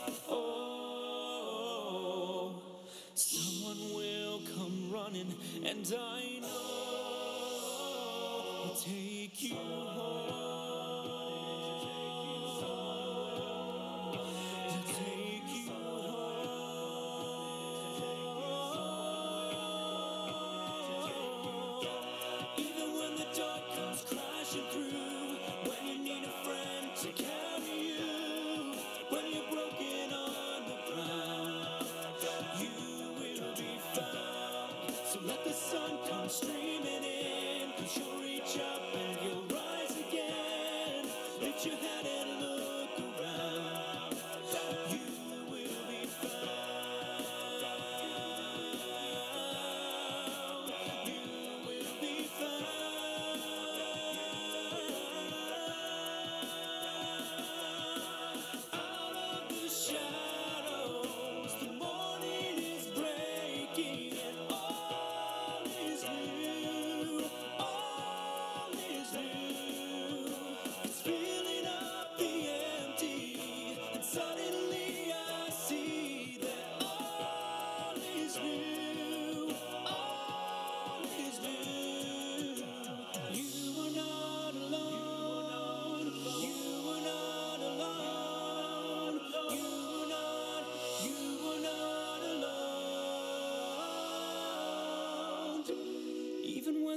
Oh, someone will come running, and I know will take you home. They'll take you home. Even when the dark comes crashing through, when you need a friend to carry you, when you're broken on the ground, you will be found. So let the sun come streaming in, 'cause you'll reach up and you'll rise again.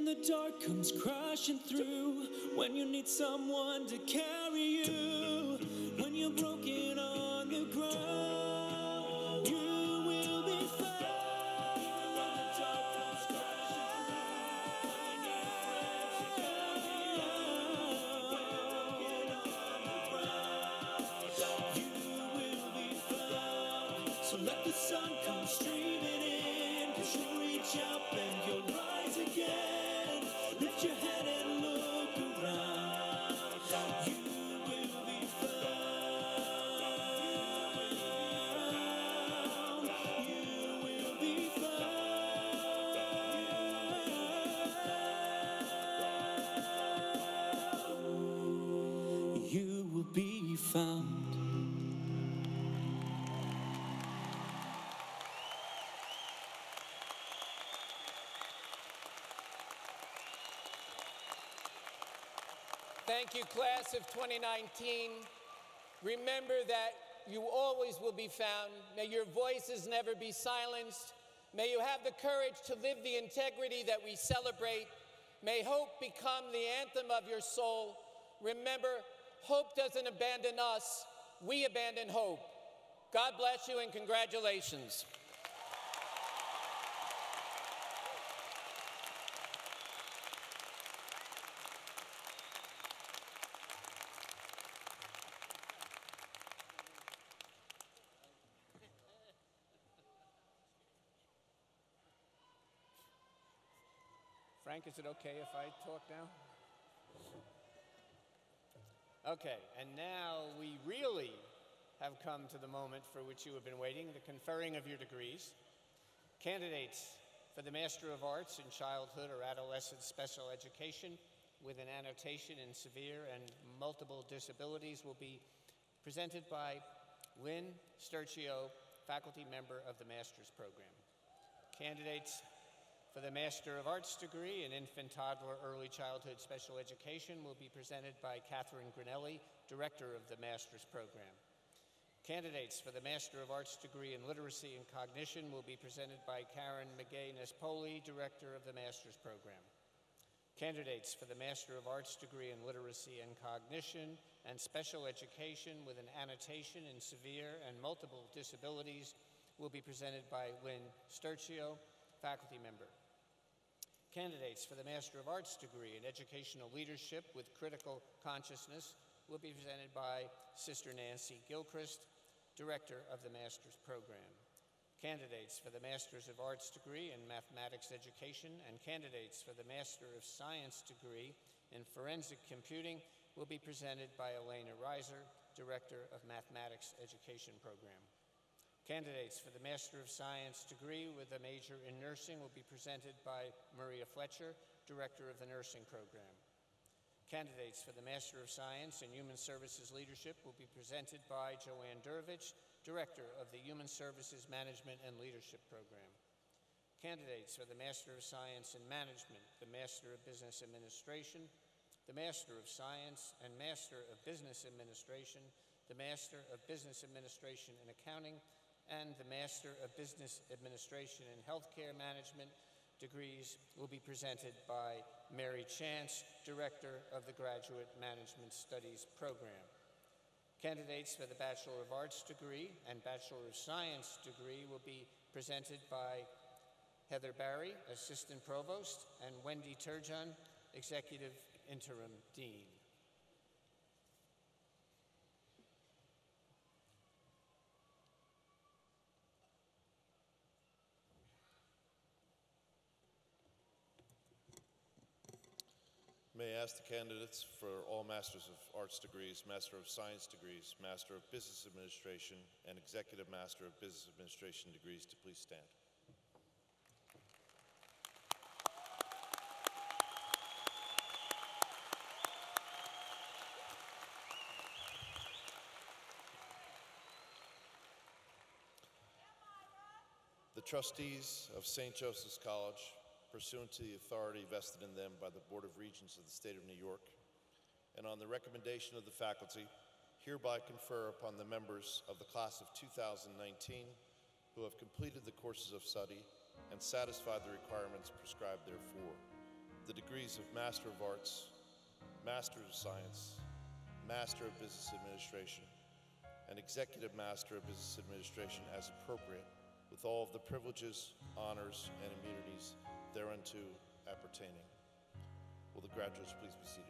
the dark comes crashing through, when you need someone to carry you, when you're broken on the ground, you will be found. When the dark comes crashing through, when you need friends to carry you, when you're broken on the ground, you will be found. So let the sun come streaming in, 'cause you'll reach up and you'll rise again. Lift your head and look around. You will be found. You will be found. You will be found. Thank you, class of twenty nineteen. Remember that you always will be found. May your voices never be silenced. May you have the courage to live the integrity that we celebrate. May hope become the anthem of your soul. Remember, hope doesn't abandon us. We abandon hope. God bless you and congratulations. Frank, is it okay if I talk now? Okay, and now we really have come to the moment for which you have been waiting, the conferring of your degrees. Candidates for the Master of Arts in Childhood or Adolescent Special Education with an annotation in severe and multiple disabilities will be presented by Lynn Sturcio, faculty member of the Master's Program. Candidates for the Master of Arts degree in Infant, Toddler, Early Childhood Special Education will be presented by Catherine Grinelli, Director of the Master's Program. Candidates for the Master of Arts degree in Literacy and Cognition will be presented by Karen McGay-Nespoli, Director of the Master's Program. Candidates for the Master of Arts degree in Literacy and Cognition and Special Education with an annotation in severe and multiple disabilities will be presented by Lynn Sturcio, faculty member. Candidates for the Master of Arts degree in Educational Leadership with Critical Consciousness will be presented by Sister Nancy Gilchrist, Director of the Master's Program. Candidates for the Masters of Arts degree in Mathematics Education and candidates for the Master of Science degree in Forensic Computing will be presented by Elena Reiser, Director of Mathematics Education Program. Candidates for the Master of Science degree with a major in nursing will be presented by Maria Fletcher, Director of the Nursing Program. Candidates for the Master of Science in Human Services Leadership will be presented by Joanne Durovich, Director of the Human Services Management and Leadership Program. Candidates for the Master of Science in Management, the Master of Business Administration, the Master of Science and Master of Business Administration, the Master of Business Administration in Accounting, and the Master of Business Administration and Healthcare Management degrees will be presented by Mary Chance, Director of the Graduate Management Studies Program. Candidates for the Bachelor of Arts degree and Bachelor of Science degree will be presented by Heather Barry, Assistant Provost, and Wendy Turgeon, Executive Interim Dean. May I ask the candidates for all Masters of Arts degrees, Master of Science degrees, Master of Business Administration, and Executive Master of Business Administration degrees to please stand. The trustees of Saint Joseph's College, pursuant to the authority vested in them by the Board of Regents of the State of New York, and on the recommendation of the faculty, hereby confer upon the members of the class of two thousand nineteen who have completed the courses of study and satisfied the requirements prescribed therefor the degrees of Master of Arts, Master of Science, Master of Business Administration, and Executive Master of Business Administration as appropriate, with all of the privileges, honors, and immunities thereunto appertaining. Will the graduates please be seated?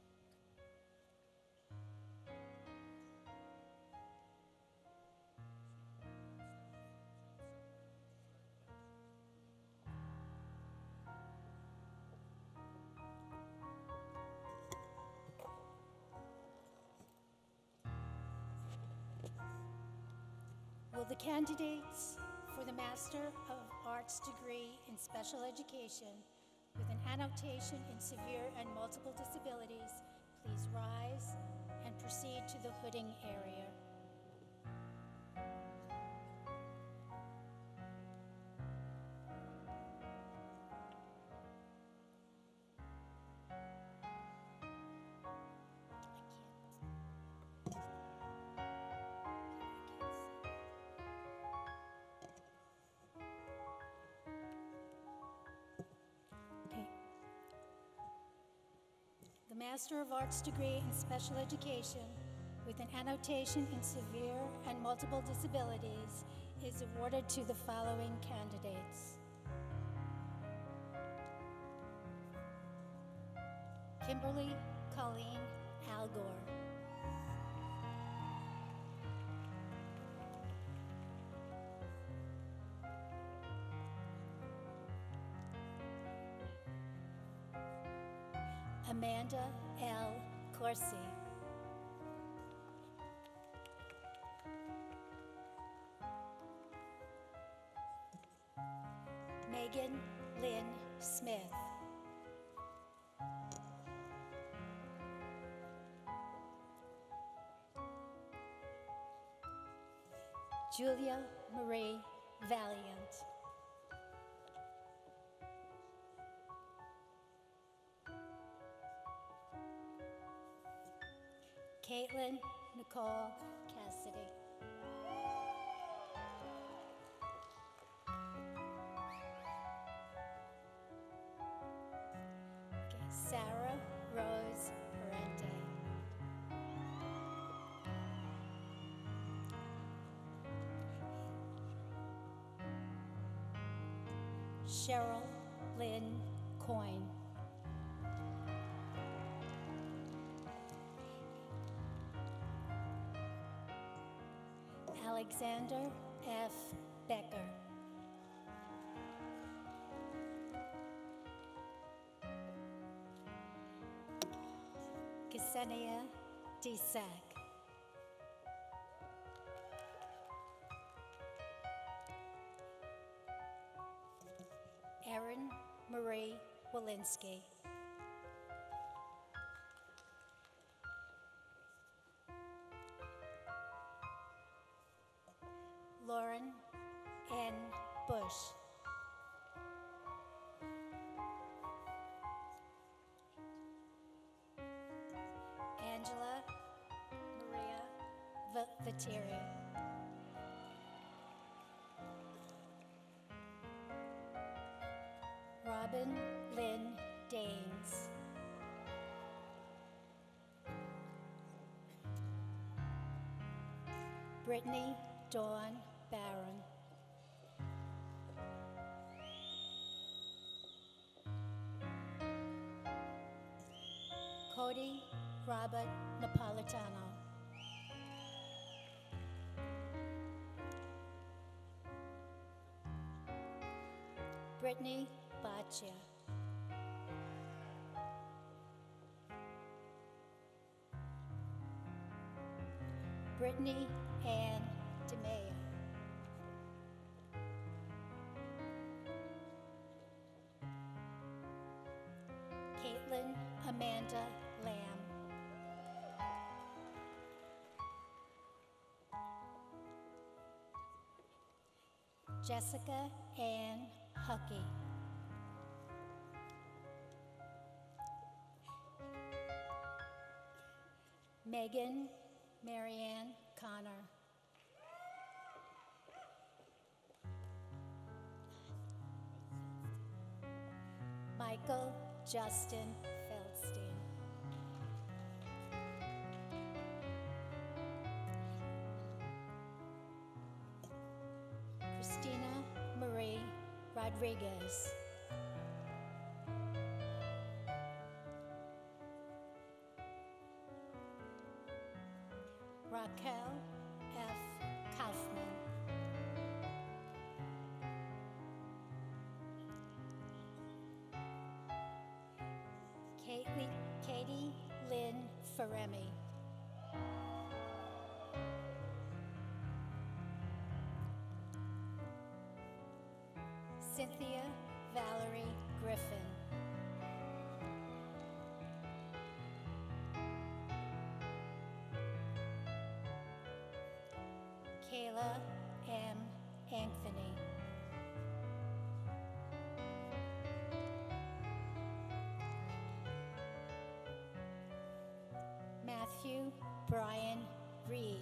Will the candidates for the Master of Arts degree in Special Education with an annotation in severe and multiple disabilities please rise and proceed to the hooding area. The Master of Arts degree in Special Education with an annotation in severe and multiple disabilities is awarded to the following candidates: Kimberly Colleen Algor, Amanda L. Corsi, Megan Lynn Smith, Julia Marie Valiant, Caitlin Nicole Cassidy, okay, Sarah Rose Parente, Cheryl Lynn Coyne, Alexander F. Becker, Ksenia Desack, Erin Marie Walensky, Lauren N. Bush, Angela Maria V- Viteri, Robin Lynn Daines, Brittany Dawn Barron, Cody Robert Napolitano, Brittany Baccia, Brittany Ann DeMeo, Caitlin Amanda Lamb, Jessica Ann Huckey, Megan Marianne Connor, Michael Justin Feldstein. Christina Marie Rodriguez. Raquel F. Kaufman. Katie, Katie Lynn Feremi. Cynthia Valerie Griffin. Kayla M. Anthony. Matthew Brian Reed.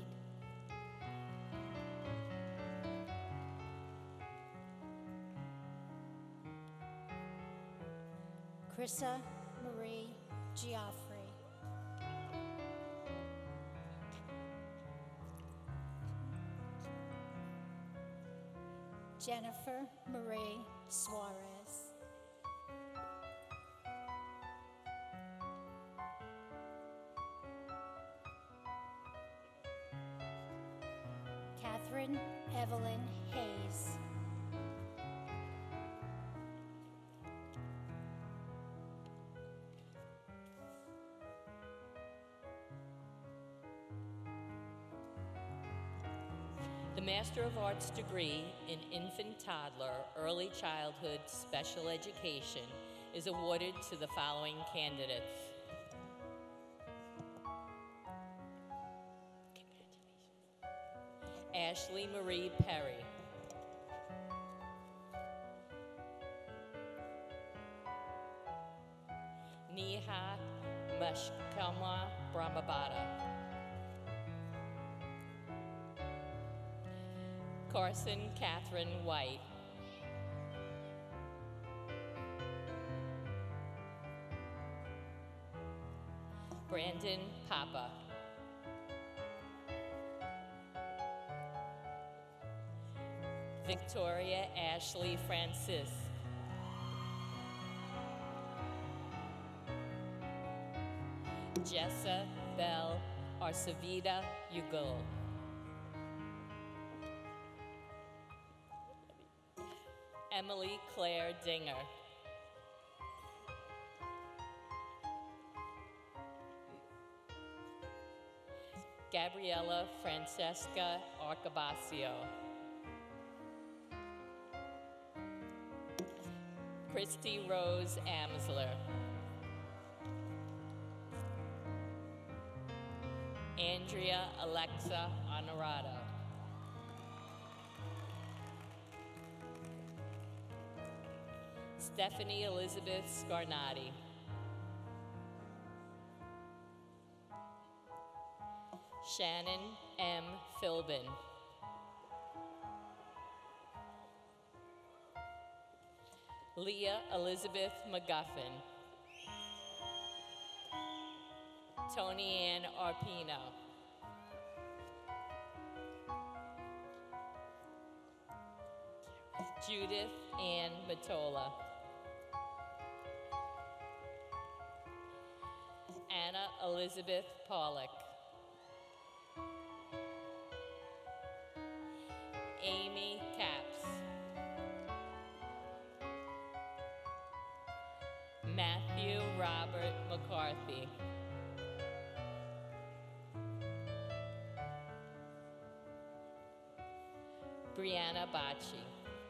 Krissa Marie Giaffrey. Jennifer Marie Suarez. Catherine Evelyn Hayes. The Master of Arts degree in Infant Toddler Early Childhood Special Education is awarded to the following candidates. Ashley Marie Perry. Neha Mashkama Brahmabada. Carson Catherine White. Brandon Papa. Victoria Ashley Francis. Jessa Bell Arcevida Ugul. Emily Claire Dinger. Gabriella Francesca Arcabasio. Christy Rose Amsler. Andrea Alexa Honorado. Stephanie Elizabeth Scarnati. Shannon M. Philbin. Leah Elizabeth McGuffin. Tony Ann Arpino. Judith Ann Matola. Anna Elizabeth Pollock. Amy Capps. Matthew Robert McCarthy. Brianna Bacci.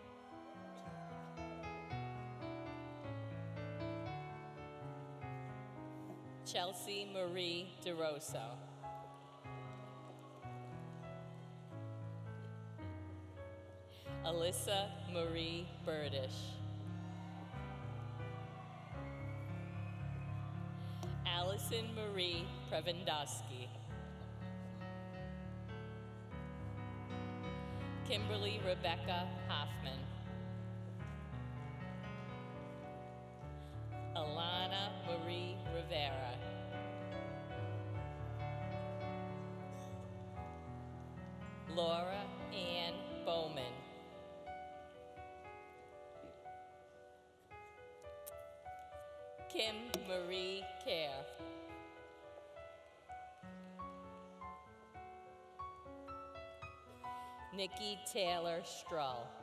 Chelsea Marie DeRosso. Alyssa Marie Burdish. Allison Marie Prevendowski. Kimberly Rebecca Hoffman. Alana Laura Ann Bowman. Kim Marie Kerr. Nikki Taylor Strull.